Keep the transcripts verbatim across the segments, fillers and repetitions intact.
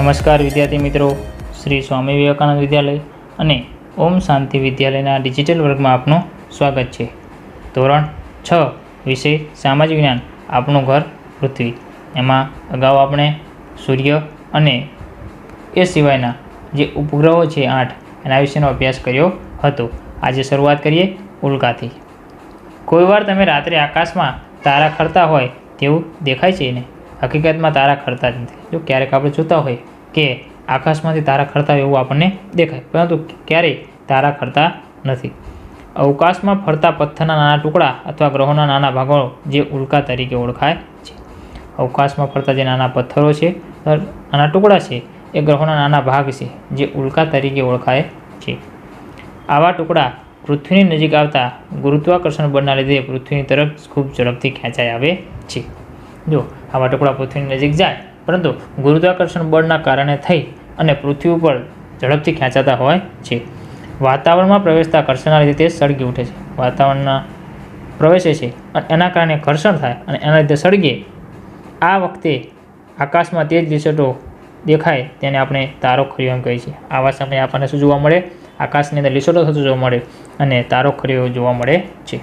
नमस्कार विद्यार्थी मित्रों, श्री स्वामी विवेकानंद विद्यालय અને ઓમ શાંતિ વિદ્યાલયના ડિજિટલ વર્ગમાં આપનું સ્વાગત છે। ધોરણ છ વિષય સામાજિક વિજ્ઞાન, આપણું ઘર પૃથ્વી। એમાં અગાઉ આપણે સૂર્ય અને એ સિવાયના જે ઉપગ્રહો છે આઠ એના વિશેનો અભ્યાસ કર્યો હતો। આજે શરૂઆત કરીએ ઉલ્કાથી। કોઈવાર તમે રાત્રે આકાશમાં તારા ખરતા હોય તેવું દેખાય છે ને? હકીકતમાં તારા ખરતા જ નથી। જો ક્યારેક આપણે જોતા હોય કે આકાશમાંથી તારા ખરતા એવું આપણને દેખાય, પરંતુ ક્યારેય તારા ખરતા નથી। અવકાશમાં ફરતા પથ્થરના નાના ટુકડા અથવા ગ્રહોના નાના ભાગો જે ઉલ્કા તરીકે ઓળખાય છે। અવકાશમાં ફરતા જે નાના પથ્થરો છે, નાના ટુકડા છે, એ ગ્રહોના નાના ભાગ છે જે ઉલ્કા તરીકે ઓળખાય છે। આવા ટુકડા પૃથ્વીની નજીક આવતા ગુરુત્વાકર્ષણ બળના લીધે પૃથ્વીની તરફ ખૂબ ઝડપથી ખેંચાઈ આવે છે। જો આવા ટુકડા પૃથ્વીની નજીક જાય, પરંતુ ગુરુત્વાકર્ષણ બળના કારણે થઈ અને પૃથ્વી ઉપર ઝડપથી ખેંચાતા હોય છે। વાતાવરણમાં પ્રવેશતા ઘર્ષણના લીધે તે સળગી ઉઠે છે। વાતાવરણમાં પ્રવેશે છે અને એના કારણે ઘર્ષણ થાય અને એના લીધે સળગે। આ વખતે આકાશમાં તેજ લીસોટો દેખાય તેને આપણે તારોખરીઓ એમ કહીએ છીએ। આવા સમયે આપણને શું જોવા મળે? આકાશની અંદર લીસોટો થતો જોવા મળે અને તારોખરીઓ જોવા મળે છે।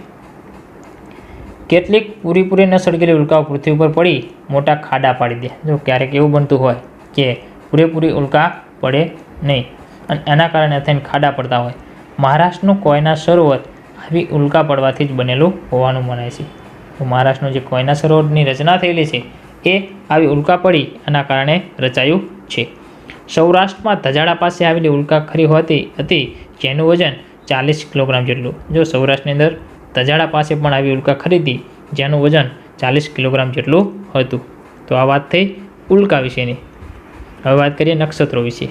કેટલીક પૂરીપૂરી ન સળગેલી ઉલ્કાઓ પૃથ્વી ઉપર પડી મોટા ખાડા પાડી દે। જો ક્યારેક એવું બનતું હોય કે પૂરેપૂરી ઉલ્કા પડે નહીં અને એના કારણે થઈને ખાડા પડતા હોય। મહારાષ્ટ્રનું કોયના સરોવર આવી ઉલ્કા પડવાથી જ બનેલું હોવાનું મનાય છે। તો મહારાષ્ટ્રનું જે કોયના સરોવરની રચના થયેલી છે એ આવી ઉલ્કા પડી એના કારણે રચાયું છે। સૌરાષ્ટ્રમાં ધજાડા પાસે આવેલી ઉલ્કા ખરી હોતી હતી જેનું વજન ચાલીસ કિલોગ્રામ જેટલું। જો સૌરાષ્ટ્રની અંદર ધજાડા પાસે પણ આવી ઉલ્કા ખરી હતી જેનું વજન ચાલીસ કિલોગ્રામ જેટલું હતું। તો આ વાત થઈ ઉલ્કા વિશેની। હવે વાત કરીએ નક્ષત્રો વિશે।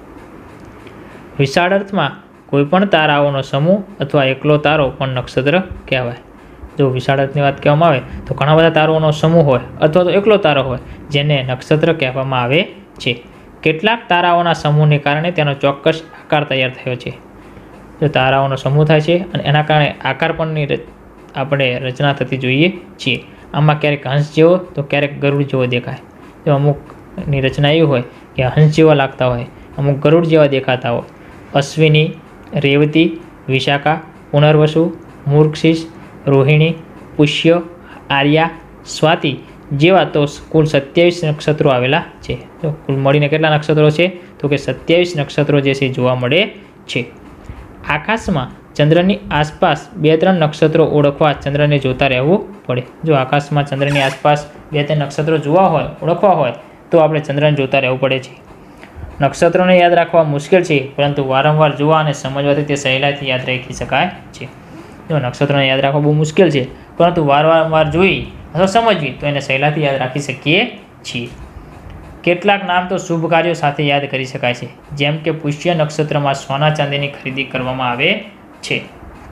વિશાળ અર્થમાં કોઈપણ તારાઓનો સમૂહ અથવા એકલો તારો પણ નક્ષત્ર કહેવાય। જો વિશાળ અર્થની વાત કહેવામાં આવે તો ઘણા બધા તારાઓનો સમૂહ હોય અથવા તો એકલો તારો હોય જેને નક્ષત્ર કહેવામાં આવે છે। કેટલાક તારાઓના સમૂહને કારણે તેનો ચોક્કસ આકાર તૈયાર થયો છે। જો તારાઓનો સમૂહ થાય છે અને એના કારણે આકાર પણની આપણે રચના થતી જોઈએ છીએ। આમાં ક્યારેક હંસ જેવો તો ક્યારેક ગરુડ જેવો દેખાય। જો અમુકની રચના એવી હોય કે હંસ જેવા લાગતા હોય, અમુક ગરુડ જેવા દેખાતા હોય। અશ્વિની, રેવતી, વિશાખા, પુનર્વસુ, મૂર્ખશીર્ષ, રોહિણી, પુષ્ય, આર્યા, સ્વાતિ જેવા તો કુલ સત્યાવીસ નક્ષત્રો આવેલા છે। તો કુલ મળીને કેટલા નક્ષત્રો છે? તો કે સત્યાવીસ નક્ષત્રો જે છે જોવા મળે છે। આકાશમાં ચંદ્રની આસપાસ બે ત્રણ નક્ષત્રો ઓળખવા ચંદ્રને જોતા રહેવું પડે। જો આકાશમાં ચંદ્રની આસપાસ બે ત્રણ નક્ષત્રો જોવા હોય, ઓળખવા હોય તો આપણે ચંદ્રને જોતા રહેવું પડે છે। નક્ષત્રોને યાદ રાખવા મુશ્કેલ છે, પરંતુ વારંવાર જોવા અને સમજવાથી તે સહેલાઈથી યાદ રાખી શકાય છે। જો નક્ષત્રોને યાદ રાખવા બહુ મુશ્કેલ છે, પરંતુ વારંવાર જોઈ અથવા સમજવી તો એને સહેલાઈથી યાદ રાખી શકીએ છીએ। કેટલાક નામ તો શુભ કાર્યો સાથે યાદ કરી શકાય છે, જેમ કે પુષ્ય નક્ષત્રમાં સોના ચાંદીની ખરીદી કરવામાં આવે છે।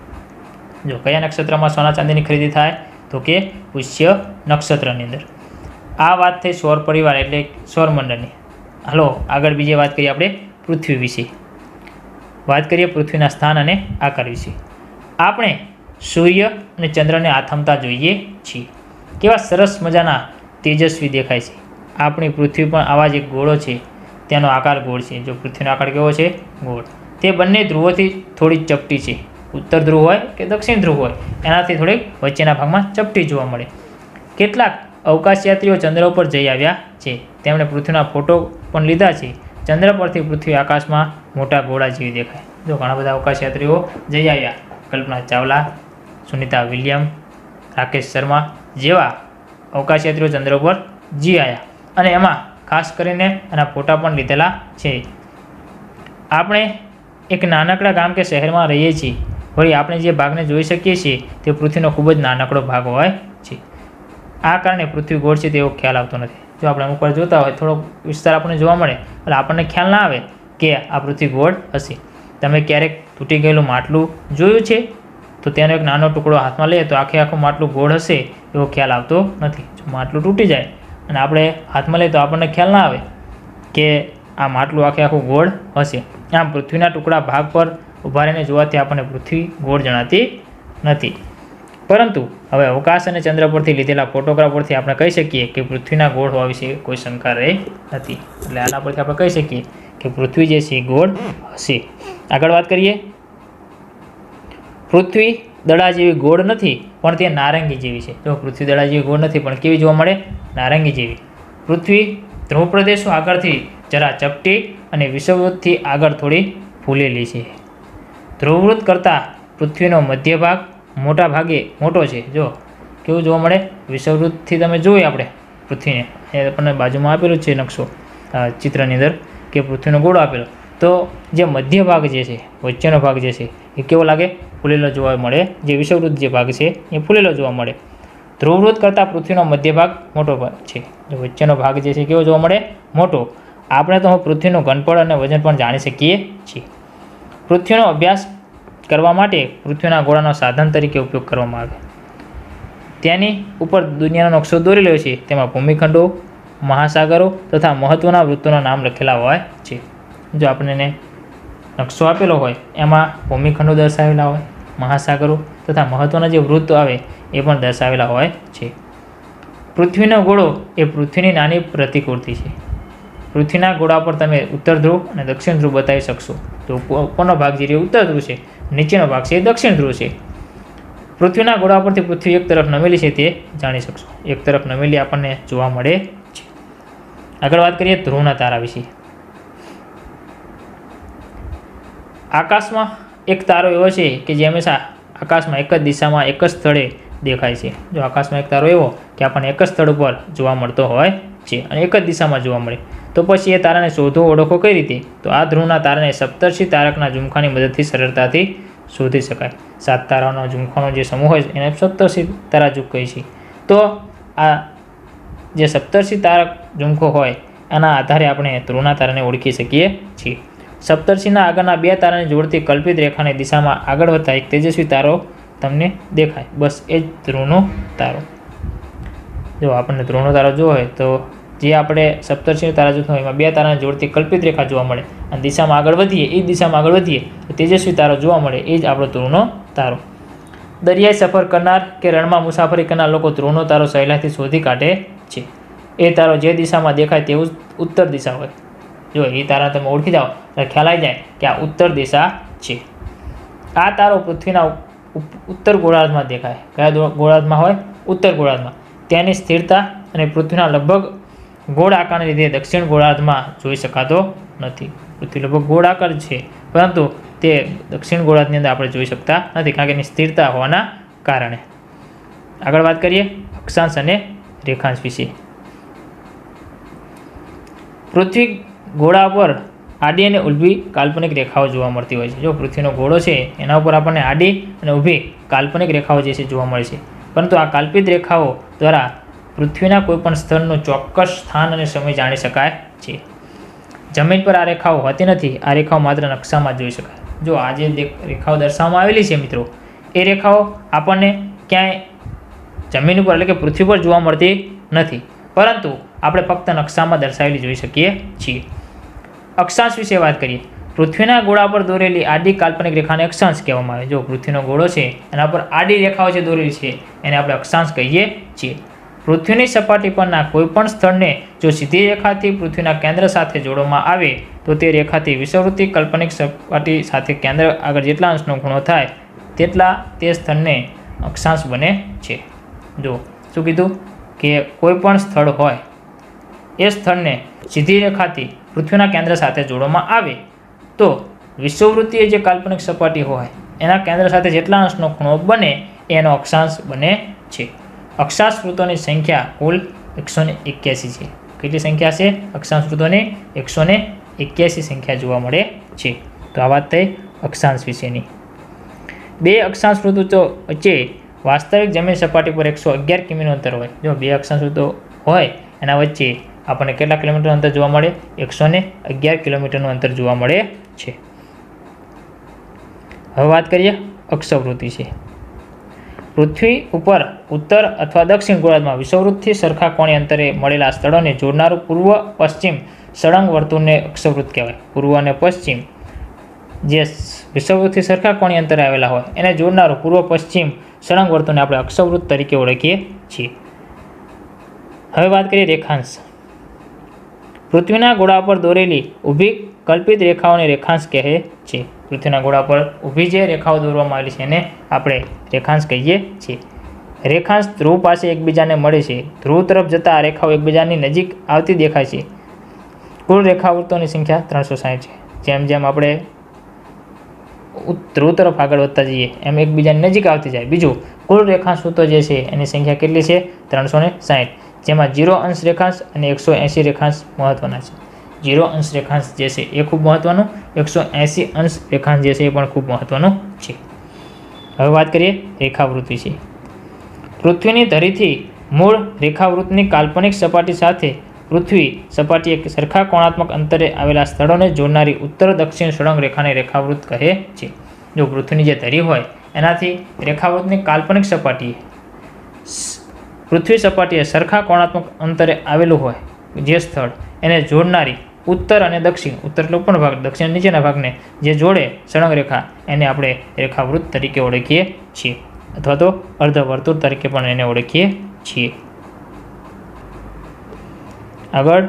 જો કયા નક્ષત્રમાં સોના ચાંદીની ખરીદી થાય? તો કે પુષ્ય નક્ષત્રની અંદર। આ વાત થઈ સૌર પરિવાર એટલે સૌરમંડળની। હાલો આગળ બીજી વાત કરીએ આપણે પૃથ્વી વિશે। વાત કરીએ પૃથ્વીના સ્થાન અને આકાર વિશે। આપણે સૂર્ય અને ચંદ્રને આથમતા જોઈએ છીએ। કેવા સરસ મજાના તેજસ્વી દેખાય છે। આપણી પૃથ્વી પણ આવા જ એક ગોળો છે, તેનો આકાર ગોળ છે। જો પૃથ્વીનો આકાર કેવો છે? ગોળ। તે બંને ધ્રુવોથી થોડી ચપટી છે। ઉત્તર ધ્રુવ હોય કે દક્ષિણ ધ્રુવ હોય એનાથી થોડીક વચ્ચેના ભાગમાં ચપટી જોવા મળે। કેટલાક અવકાશયાત્રીઓ ચંદ્ર ઉપર જઈ આવ્યા છે, તેમણે પૃથ્વીના ફોટો પણ લીધા છે। ચંદ્ર પરથી પૃથ્વી આકાશમાં મોટા ગોળા જેવી દેખાય। જો ઘણા બધા અવકાશયાત્રીઓ જઈ આવ્યા, કલ્પના ચાવલા, સુનિતા વિલિયમ, રાકેશ શર્મા જેવા અવકાશયાત્રીઓ ચંદ્ર ઉપર જઈ આવ્યા અને એમાં ખાસ કરીને એના ફોટા પણ લીધેલા છે। આપણે એક નાનકડા ગામ કે શહેરમાં રહીએ છીએ, વળી આપણે જે ભાગને જોઈ શકીએ છીએ તે પૃથ્વીનો ખૂબ જ નાનકડો ભાગ હોય છે। આ કારણે પૃથ્વી ગોળ છે તેવો ખ્યાલ આવતો નથી। જો આપણે અમુક વાર જોતા હોય, થોડોક વિસ્તાર આપણને જોવા મળે એટલે આપણને ખ્યાલ ના આવે કે આ પૃથ્વી ગોળ હશે। તમે ક્યારેક તૂટી ગયેલું માટલું જોયું છે? તો તેનો એક નાનો ટુકડો હાથમાં લઈએ તો આખે આખું માટલું ગોળ હશે એવો ખ્યાલ આવતો નથી। જો માટલું તૂટી જાય અને આપણે હાથમાં લઈએ તો આપણને ખ્યાલ ના આવે કે આ માટલું આખે આખું ગોળ હશે। આમ પૃથ્વીના ટુકડા ભાગ પર ઊભા રહીને જોવાથી આપણને પૃથ્વી ગોળ જણાતી નથી। પરંતુ હવે અવકાશ અને ચંદ્ર પરથી લીધેલા ફોટોગ્રાફ પરથી આપણે કહી શકીએ કે પૃથ્વીના ગોળ હોવા વિશે કોઈ શંકા રહી નથી. એટલે આના પરથી આપણે કહી શકીએ કે પૃથ્વી જે છે ગોળ હશે. આગળ વાત કરીએ. પૃથ્વી દડા જેવી ગોળ નથી પણ તે નારંગી જેવી છે. જો પૃથ્વી દડા જેવી ગોળ નથી પણ કેવી જોવા મળે? નારંગી જેવી. પૃથ્વી ધ્રુવ પ્રદેશો આગળથી જરા ચપટી અને વિષુવવૃત્તથી આગળ થોડી ફૂલેલી છે. ધ્રુવવૃત્ત કરતાં પૃથ્વીનો મધ્ય ભાગ મોટા ભાગે મોટો છે. જો કેવું જોવા મળે? વિષુવવૃત્તથી તમે જોઈએ આપણે પૃથ્વીને, એ આપણને બાજુમાં આપેલું છે નકશો ચિત્રની અંદર કે પૃથ્વીનો ગોળો આપેલો. તો જે મધ્ય ભાગ જે છે, વચ્ચેનો ભાગ જે છે એ કેવો લાગે? ફૂલેલો જોવા મળે. જે વિષુવવૃત્ત જે ભાગ છે એ ફૂલેલો જોવા મળે. ધ્રુવવૃત્ત કરતાં પૃથ્વીનો મધ્ય ભાગ મોટો છે. વચ્ચેનો ભાગ જે છે કેવો જોવા મળે? મોટો. આપણે તો પૃથ્વીનું ઘનફળ અને વજન પણ જાણી શકીએ છીએ. પૃથ્વીનો અભ્યાસ કરવા માટે પૃથ્વીના ગોળાનો સાધન તરીકે ઉપયોગ કરવામાં આવે. તેની ઉપર દુનિયાનો નકશો દોરેલો છે. તેમાં ભૂમિખંડો, મહાસાગરો તથા મહત્ત્વના વૃત્તોના નામ લખેલા હોય છે. જો આપણને નકશો આપેલો હોય એમાં ભૂમિખંડો દર્શાવેલા હોય, મહાસાગરો તથા મહત્ત્વના જે વૃત્તો આવે એ પણ દર્શાવેલા હોય છે. પૃથ્વીનો ગોળો એ પૃથ્વીની નાની પ્રતિકૃતિ છે. પૃથ્વીના ગોળા પર તમે ઉત્તર ધ્રુવ અને દક્ષિણ ધ્રુવ બતાવી શકશો. તો ઉપરનો ભાગ જે ઉત્તર ધ્રુવ છે, નીચેનો ભાગ છે એ દક્ષિણ ધ્રુવ છે. પૃથ્વીના ગોળા પરથી પૃથ્વી એક તરફ નમેલી છે તે જાણી શકશો. એક તરફ નમેલી આપણને જોવા મળે છે. આગળ વાત કરીએ ધ્રુવના તારા વિશે. આકાશમાં એક તારો એવો છે કે જે હંમેશા આકાશમાં એક જ દિશામાં એક જ સ્થળે દેખાય છે. જો આકાશમાં એક તારો એવો કે આપણને એક જ સ્થળ ઉપર જોવા મળતો હોય છે અને એક જ દિશામાં જોવા મળે, તો પછી એ તારાને શોધો ઓળખો કઈ રીતે? તો આ ધ્રુવના તારાને સપ્તર્ષિ તારકના ઝુમખાની મદદથી સરળતાથી શોધી શકાય. સાત તારાનો ઝુમખાનો જે સમૂહ હોય એને સપ્તર્ષિ તારા ઝુમખો કહે છે. તો આ જે સપ્તર્ષિ તારક ઝુમખો હોય એના આધારે આપણે ધ્રુવના તારાને ઓળખી શકીએ છીએ. સપ્તર્ષિના આગળના બે તારાને જોડતી કલ્પિત રેખાની દિશામાં આગળ વધતા એક તેજસ્વી તારો તમને દેખાય. બસ એ જ ધ્રુવનો તારો. જો આપણને ધ્રુવનો તારો જોવો હોય તો જે આપણે સપ્તર્ષિ તારા જૂથ હોય એમાં બે તારાને જોડતી કલ્પિત રેખા જોવા મળે અને દિશામાં આગળ વધીએ એ જ દિશામાં આગળ વધીએ તો તેજસ્વી તારો જોવા મળે. એ જ આપણો ધ્રુવનો તારો. દરિયાઈ સફર કરનાર કે રણમાં મુસાફરી કરનાર લોકો ધ્રુવનો તારો સહેલાઈથી શોધી કાઢે છે. એ તારો જે દિશામાં દેખાય તેવું ઉત્તર દિશા હોય. જો એ તારા તમે ઓળખી જાઓ એટલે ખ્યાલ આવી જાય કે આ ઉત્તર દિશા છે. આ તારો પૃથ્વીના ઉત્તર ગોળાર્ધમાં દેખાય. કયા ગોળાર્ધમાં હોય? ઉત્તર ગોળાર્ધમાં. તેની સ્થિરતા અને પૃથ્વીના લગભગ ગોળ આકારને લીધે દક્ષિણ ગોળાર્ધમાં જોઈ શકાતો નથી. પૃથ્વી લગભગ ગોળ આકાર છે પરંતુ તે દક્ષિણ ગોળાર્ધની અંદર આપણે જોઈ શકતા નથી કારણ કે એની સ્થિરતા હોવાના કારણે. આગળ વાત કરીએ અક્ષાંશ અને રેખાંશ વિશે. પૃથ્વી ગોળા પર આડી અને ઊભી કાલ્પનિક રેખાઓ જોવા મળતી હોય છે. જો પૃથ્વીનો ગોળો છે એના ઉપર આપણને આડી અને ઊભી કાલ્પનિક રેખાઓ જે છે જોવા મળે છે. પરંતુ આ કાલ્પિત રેખાઓ દ્વારા પૃથ્વીના કોઈપણ સ્થળનું ચોક્કસ સ્થાન અને સમય જાણી શકાય છે. જમીન પર આ રેખાઓ હોતી નથી. આ રેખાઓ માત્ર નકશામાં જોઈ શકાય. જો આ જે રેખાઓ દર્શાવવામાં આવેલી છે મિત્રો, એ રેખાઓ આપણને ક્યાંય જમીન ઉપર એટલે કે પૃથ્વી પર જોવા મળતી નથી, પરંતુ આપણે ફક્ત નકશામાં દર્શાવેલી જોઈ શકીએ છીએ. અક્ષાંશ વિશે વાત કરીએ. પૃથ્વીના ગોળા પર દોરેલી આડી કાલ્પનિક રેખાને અક્ષાંશ કહેવામાં આવે. જો પૃથ્વીનો ગોળો છે એના પર આડી રેખાઓ જે દોરેલી છે એને આપણે અક્ષાંશ કહીએ છીએ. પૃથ્વીની સપાટી પરના કોઈપણ સ્થળને જો સીધી રેખાથી પૃથ્વીના કેન્દ્ર સાથે જોડવામાં આવે તો તે રેખાથી વિષુવવૃત્ત કાલ્પનિક સપાટી સાથે કેન્દ્ર આગળ જેટલા અંશનો ખૂણો થાય તેટલા તે સ્થળને અક્ષાંશ બને છે. જો શું કીધું કે કોઈપણ સ્થળ હોય એ સ્થળને સીધી રેખાથી પૃથ્વીના કેન્દ્ર સાથે જોડવામાં આવે તો વિષુવવૃત્તીય જે કાલ્પનિક સપાટી હોય એના કેન્દ્ર સાથે જેટલા અંશનો ખૂણો બને એનો અક્ષાંશ બને છે. અક્ષાંશ વૃત્તોની સંખ્યા કુલ એકસો ને એક્યાસી છે. કેટલી સંખ્યા છે? અક્ષાંશ વૃત્તોની એકસો ને એક્યાસી સંખ્યા જોવા મળે છે. તો આ વાત થઈ અક્ષાંશ વિશેની. બે અક્ષાંશ વૃત્તો વચ્ચે વાસ્તવિક જમીન સપાટી પર એકસો અગિયાર કિમીનું અંતર હોય. જો બે અક્ષાંશ વૃત્તો હોય એના વચ્ચે આપણને કેટલા કિલોમીટર અંતર જોવા મળે? એકસો ને અગિયાર કિલોમીટરનું અંતર જોવા મળે છે. હવે વાત કરીએ અક્ષવૃત્તિ છે. પૃથ્વી ઉપર ઉત્તર અથવા દક્ષિણ ગોળાર્ધમાં વિષુવવૃત્તથી સરખા કોણીય અંતરે મળેલા સ્થળોને જોડનારું પૂર્વ પશ્ચિમ સળંગ વર્તુળને અક્ષવૃત્ત કહેવાય. પૂર્વ અને પશ્ચિમ જે વિષુવવૃત્તથી સરખા કોણીય અંતરે આવેલા હોય એને જોડનારું પૂર્વ પશ્ચિમ સળંગ વર્તુળને આપણે અક્ષવૃત્ત તરીકે ઓળખીએ છીએ. હવે વાત કરીએ રેખાંશ. પૃથ્વીના ગોળા પર દોરેલી ઊભી કલ્પિત રેખાઓને રેખાંશ કહે છે. પૃથ્વીના ગોળા પર ઊભી જે રેખાઓ દોરવામાં આવેલી છે એને આપણે રેખાંશ કહીએ છીએ. રેખાંશ ધ્રુવ પાસે એકબીજાને મળે છે. ધ્રુવ તરફ જતા આ રેખાઓ એકબીજાની નજીક આવતી દેખાય છે. કુલ રેખાવૃત્તોની સંખ્યા ત્રણસો સાઠ છે. જેમ જેમ આપણે ધ્રુવ તરફ આગળ વધતા જઈએ એમ એકબીજાની નજીક આવતી જાય. બીજું, કુલ રેખાંશ વૃત્તો જે છે એની સંખ્યા કેટલી છે? ત્રણસો ને સાઠ, જેમાં જીરો અંશ રેખાંશ અને એકસો એંસી રેખાંશ મહત્વના છે. જીરો અંશ રેખાંશ જે છે એ ખૂબ મહત્વનું, એકસો એંસી અંશ રેખાંશ જે છે એ પણ ખૂબ મહત્વનું છે. હવે વાત કરીએ રેખાવૃત્ત વિશે. પૃથ્વીની ધરીથી મૂળ રેખાવૃત્તની કાલ્પનિક સપાટી સાથે પૃથ્વી સપાટી એક સરખા કોણાત્મક અંતરે આવેલા સ્થળોને જોડનારી ઉત્તર દક્ષિણ સળંગ રેખાને રેખાવૃત્ત કહે છે. જો પૃથ્વીની જે ધરી હોય એનાથી રેખાવૃત્તની કાલ્પનિક સપાટી પૃથ્વી સપાટીએ સરખા કોણાત્મક અંતરે આવેલું હોય જે સ્થળ એને જોડનારી ઉત્તર અને દક્ષિણ, ઉત્તર એટલે ઉપરનો ભાગ, દક્ષિણ નીચેના ભાગને જે જોડે સળંગ રેખા એને આપણે રેખાવૃત્ત તરીકે ઓળખીએ છીએ, અથવા તો અર્ધવર્તુળ તરીકે પણ એને ઓળખીએ છીએ. આગળ,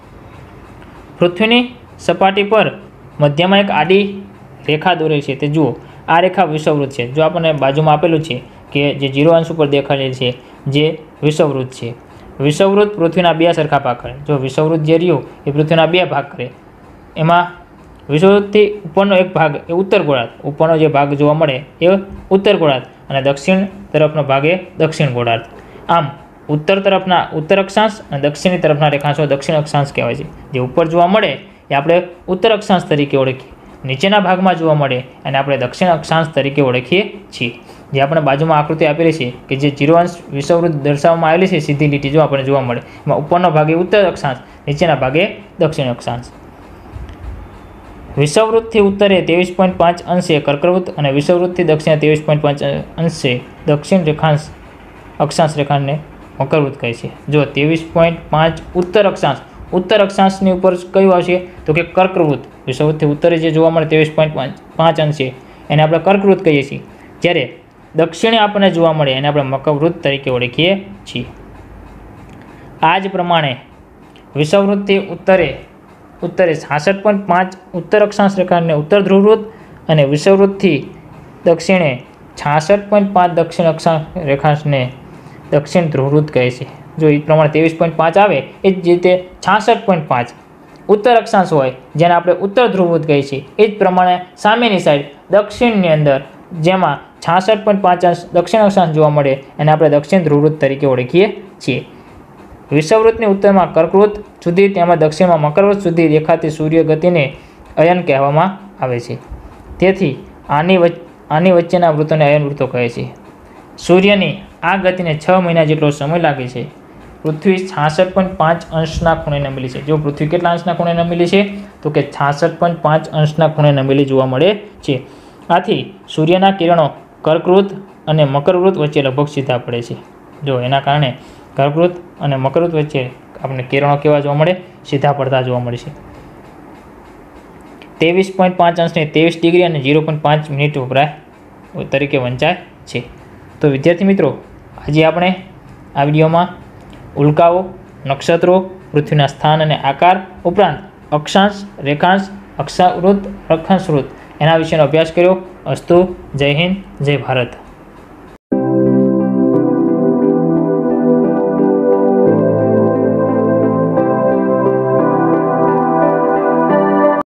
પૃથ્વીની સપાટી પર મધ્યમાં એક આડી રેખા દોરેલી છે. તે જુઓ, આ રેખા વિષુવવૃત્ત છે. જો આપણને બાજુમાં આપેલું છે કે જે જીરો અંશ ઉપર દેખાડેલ છે જે વિષુવવૃત્ત છે. વિષુવવૃત્ત પૃથ્વીના બે સરખા ભાગ કરે. જો વિષુવવૃત્ત જે રહ્યું એ પૃથ્વીના બે ભાગ કરે. એમાં વિષુવવૃત્તથી ઉપરનો એક ભાગ એ ઉત્તર ગોળાર્ધ, ઉપરનો જે ભાગ જોવા મળે એ ઉત્તર ગોળાર્ધ અને દક્ષિણ તરફનો ભાગ એ દક્ષિણ ગોળાર્ધ. આમ ઉત્તર તરફના ઉત્તર અક્ષાંશ અને દક્ષિણી તરફના રેખાંશો દક્ષિણ અક્ષાંશ કહેવાય છે. જે ઉપર જોવા મળે એ આપણે ઉત્તર અક્ષાંશ તરીકે ઓળખીએ. નીચેના ભાગમાં જોવા મળે અને આપણે દક્ષિણ અક્ષાંશ તરીકે ઓળખીએ છીએ. જે આપણે બાજુમાં આકૃતિ આપેલી છે કે જે જીરો અંશ વિષુવવૃત્ત દર્શાવવામાં આવેલી છે, સીધી લીટી જો આપણને જોવા મળે, એમાં ઉપરનો ભાગે ઉત્તર અક્ષાંશ, નીચેના ભાગે દક્ષિણ અક્ષાંશ. વિષુવવૃત્તથી ઉત્તરે ત્રેવીસ પોઈન્ટ પાંચ અંશે કર્કવૃત્ત અને વિષુવવૃત્તથી દક્ષિણે ત્રેવીસ પોઈન્ટ પાંચ અંશે દક્ષિણ રેખાંશ અક્ષાંશ રેખાને મકરવૃત્ત કહે છે. જો ત્રેવીસ પોઈન્ટ પાંચ ઉત્તર અક્ષાંશ, ઉત્તર અક્ષાંશની ઉપર કયું આવશે તો કે કર્કવૃત્ત. વિષુવવૃત્તથી ઉત્તરે જે જોવા મળે ત્રેવીસ પોઈન્ટ પાંચ અંશે એને આપણે કર્કવૃત્ત કહીએ છીએ. જ્યારે દક્ષિણે આપણને જોવા મળે એને આપણે મકરવૃત્ત તરીકે ઓળખીએ છીએ. આ જ પ્રમાણે વિષુવવૃત્તથી ઉત્તરે ઉત્તરે છાસઠ પોઈન્ટ પાંચ ઉત્તર અક્ષાંશ રેખાને ઉત્તર ધ્રુવવૃત્ત અને વિષુવવૃત્તથી દક્ષિણે છાસઠ પોઈન્ટ પાંચ દક્ષિણ અક્ષાંશ રેખાંશને દક્ષિણ ધ્રુવવૃત્ત કહે છે. જો એ પ્રમાણે ત્રેવીસ પોઈન્ટ પાંચ આવે એ જ રીતે છાસઠ પોઈન્ટ પાંચ ઉત્તર અક્ષાંશ હોય જેને આપણે ઉત્તર ધ્રુવવૃત્ત કહીએ છીએ. એ જ પ્રમાણે સામેની સાઈડ દક્ષિણની અંદર જેમાં છાસઠ પોઈન્ટ પાંચ અંશ દક્ષિણ અક્ષાંશ જોવા મળે એને આપણે દક્ષિણ ધ્રુવવૃત્ત તરીકે ઓળખીએ છીએ. વિષુવવૃત્તની ઉત્તરમાં કર્કવૃત્ત સુધી તેમજ દક્ષિણમાં મકરવૃત્ત સુધી દેખાતી સૂર્ય ગતિને અયન કહેવામાં આવે છે. તેથી આની વચ્ચે આની વચ્ચેના વૃત્તોને અયન વૃત્તો કહે છે. સૂર્યની આ ગતિને છ મહિના જેટલો સમય લાગે છે. પૃથ્વી છાસઠ પોઈન્ટ પાંચ અંશના ખૂણે નમેલી છે. જો પૃથ્વી કેટલા અંશના ખૂણે નમેલી છે તો કે છાસઠ પોઈન્ટ પાંચ અંશના ખૂણે નમેલી જોવા મળે છે. આથી સૂર્યના કિરણો કર્કવૃત્ત અને મકરવૃત્ત વચ્ચે લગભગ સીધા પડે છે. જો એના કારણે કર્કવૃત્ત અને મકરવૃત્ત વચ્ચે આપણે કિરણો કેવા જોવા મળે? સીધા પડતા જોવા મળે છે. ત્રેવીસ પોઈન્ટ પાંચ અંશને ત્રેવીસ ડિગ્રી અને ઝીરો પોઈન્ટ પાંચ મિનિટ વપરાય તરીકે વંચાય છે. તો વિદ્યાર્થી મિત્રો, આજે આપણે આ વિડીયોમાં ઉલ્કાઓ, નક્ષત્રો, પૃથ્વીના સ્થાન અને આકાર ઉપરાંત અક્ષાંશ, રેખાંશ, અક્ષાવૃત્ત, અક્ષાંશવૃત્ત એના વિશેનો અભ્યાસ કર્યો. અસ્તુ. જય હિન્દ, જય ભારત.